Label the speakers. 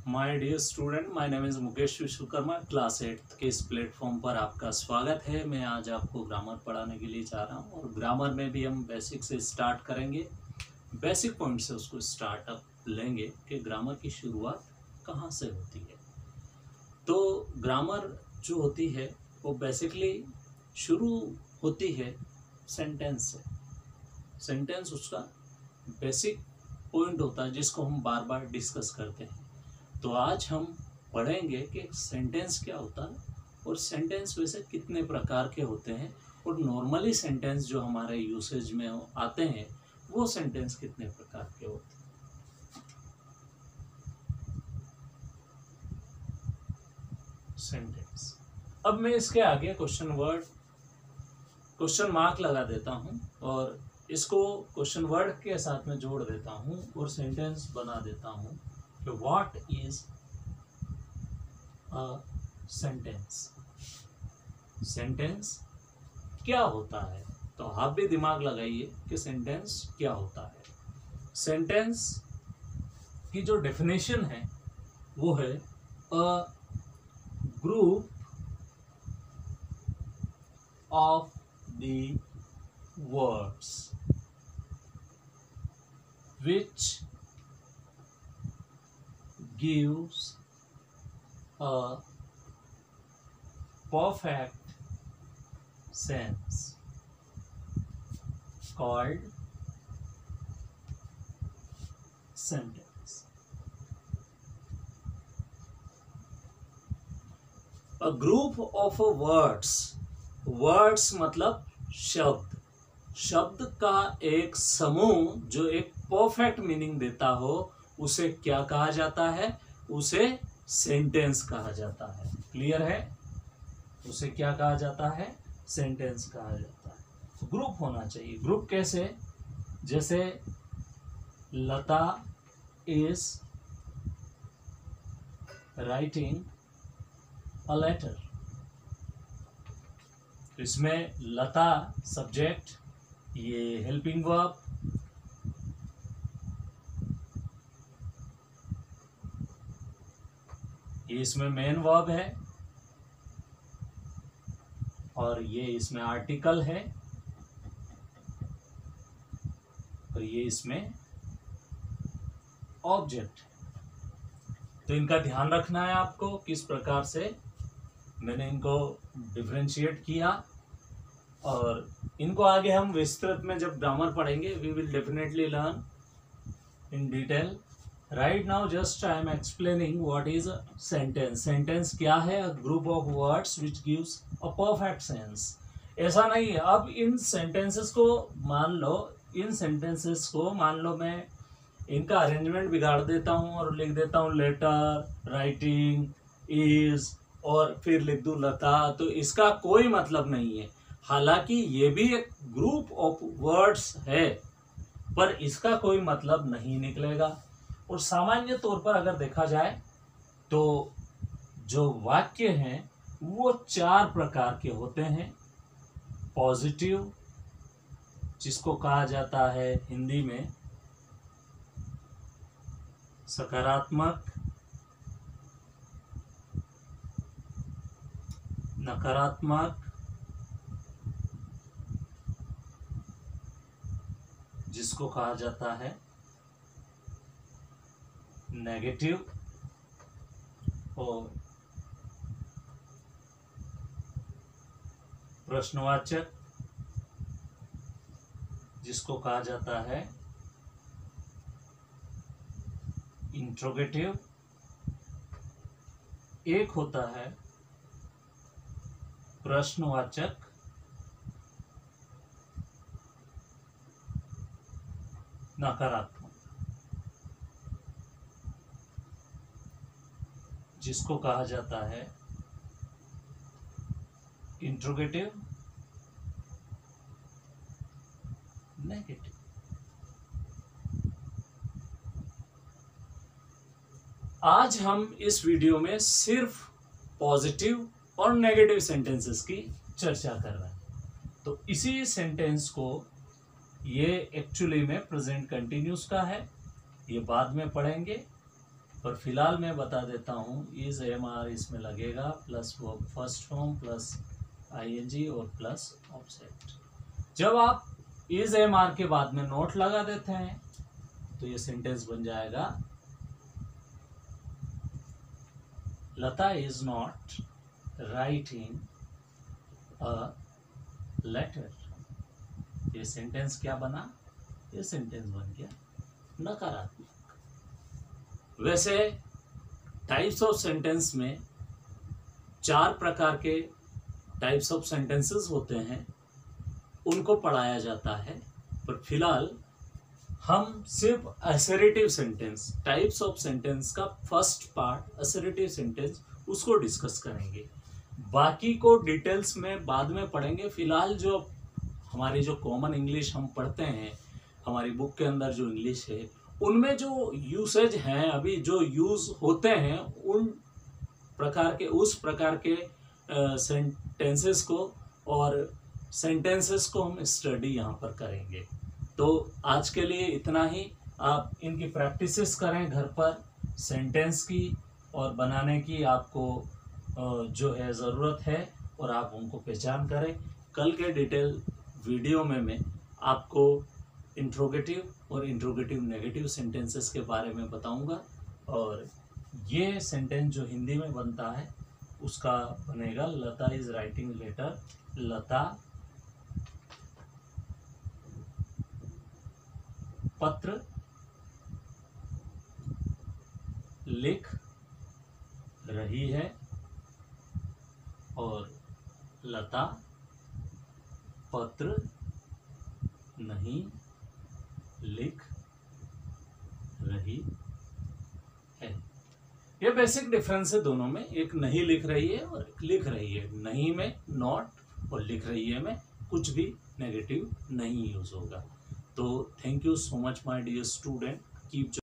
Speaker 1: My dear student, my name is Mukesh Vishwakarma. Class 8 के इस platform पर आपका स्वागत है। मैं आज आपको ग्रामर पढ़ाने के लिए जा रहा हूँ और ग्रामर में भी हम बेसिक से स्टार्ट करेंगे। बेसिक पॉइंट से उसको स्टार्टअप लेंगे कि ग्रामर की शुरुआत कहाँ से होती है। तो ग्रामर जो होती है वो बेसिकली शुरू होती है सेंटेंस से। सेंटेंस उसका बेसिक पॉइंट होता है जिसको हम बार बार डिस्कस करते हैं। तो आज हम पढ़ेंगे कि सेंटेंस क्या होता है और सेंटेंस वैसे कितने प्रकार के होते हैं और नॉर्मली सेंटेंस जो हमारे यूसेज में आते हैं वो सेंटेंस कितने प्रकार के होते हैं। सेंटेंस। अब मैं इसके आगे क्वेश्चन मार्क लगा देता हूं और इसको क्वेश्चन वर्ड के साथ में जोड़ देता हूं और सेंटेंस बना देता हूं कि what is a sentence. Sentence क्या होता है, तो आप भी दिमाग लगाइए कि सेंटेंस क्या होता है। सेंटेंस की जो डेफिनेशन है वो है a group of the words which gives a perfect sense called sentence. A group of words मतलब शब्द। शब्द का एक समूह जो एक परफेक्ट मीनिंग देता हो उसे क्या कहा जाता है? उसे सेंटेंस कहा जाता है। क्लियर है? उसे क्या कहा जाता है? सेंटेंस कहा जाता है। ग्रुप होना चाहिए। ग्रुप कैसे? जैसे Lata is writing a letter. इसमें लता सब्जेक्ट, ये हेल्पिंग वर्ब, ये इसमें मेन वर्ब है और ये इसमें आर्टिकल है और ये इसमें ऑब्जेक्ट है। तो इनका ध्यान रखना है आपको किस प्रकार से मैंने इनको डिफरेंशिएट किया और इनको आगे हम विस्तृत में जब ग्रामर पढ़ेंगे we will definitely learn in detail. Right now just I am explaining what is sentence. Sentence क्या है? A group of words which gives a perfect sense. ऐसा नहीं है। अब इन सेंटेंसेस को मान लो मैं इनका अरेंजमेंट बिगाड़ देता हूँ और लिख देता हूँ लेटर, राइटिंग, इज और फिर लिख दूं लता, तो इसका कोई मतलब नहीं है। हालांकि ये भी एक ग्रुप ऑफ वर्ड्स है पर इसका कोई मतलब नहीं निकलेगा। और सामान्य तौर पर अगर देखा जाए तो जो वाक्य हैं वो 4 प्रकार के होते हैं। पॉजिटिव, जिसको कहा जाता है हिंदी में सकारात्मक, नकारात्मक, जिसको कहा जाता है नेगेटिव, और प्रश्नवाचक, जिसको कहा जाता है इंट्रोगेटिव। एक होता है प्रश्नवाचक नकारात्मक, जिसको कहा जाता है इंट्रोगेटिव नेगेटिव। आज हम इस वीडियो में सिर्फ पॉजिटिव और नेगेटिव सेंटेंसेस की चर्चा कर रहे हैं। तो इसी सेंटेंस को ये एक्चुअली में प्रेजेंट कंटिन्यूस का है, ये बाद में पढ़ेंगे। पर फिलहाल मैं बता देता हूँ इज एम आर इसमें लगेगा plus verb first form plus ING और प्लस ऑब्जेक्ट। जब आप इज एम आर के बाद में नोट लगा देते हैं तो ये सेंटेंस बन जाएगा Lata is not writing a letter. ये सेंटेंस क्या बना? ये सेंटेंस बन गया नकारात्मक। वैसे टाइप्स ऑफ सेंटेंस में 4 प्रकार के टाइप्स ऑफ सेंटेंसेस होते हैं, उनको पढ़ाया जाता है। पर फिलहाल हम सिर्फ assertive sentence, types of sentence का फर्स्ट पार्ट असर्टिव सेंटेंस, उसको डिस्कस करेंगे। बाकी को डिटेल्स में बाद में पढ़ेंगे। फिलहाल जो हमारी जो कॉमन इंग्लिश हम पढ़ते हैं, हमारी बुक के अंदर जो इंग्लिश है, उनमें जो यूसेज हैं, अभी जो यूज होते हैं, उस प्रकार के सेंटेंसेस को और सेंटेंसेस को हम स्टडी यहाँ पर करेंगे। तो आज के लिए इतना ही। आप इनकी प्रैक्टिसेस करें घर पर, सेंटेंस की और बनाने की आपको जो है ज़रूरत है, और आप उनको पहचान करें। कल के डिटेल वीडियो में मैं आपको इंट्रोगेटिव और इंट्रोगेटिव नेगेटिव सेंटेंसेस के बारे में बताऊंगा, और ये सेंटेंस जो हिंदी में बनता है उसका बनेगा Lata is writing letter. Lata पत्र लिख रही है, और लता पत्र नहीं लिख रही है। ये बेसिक डिफरेंस है दोनों में। एक नहीं लिख रही है और एक लिख रही है। नहीं में नॉट और लिख रही है में कुछ भी नेगेटिव नहीं यूज होगा। तो thank you so much my dear student, keep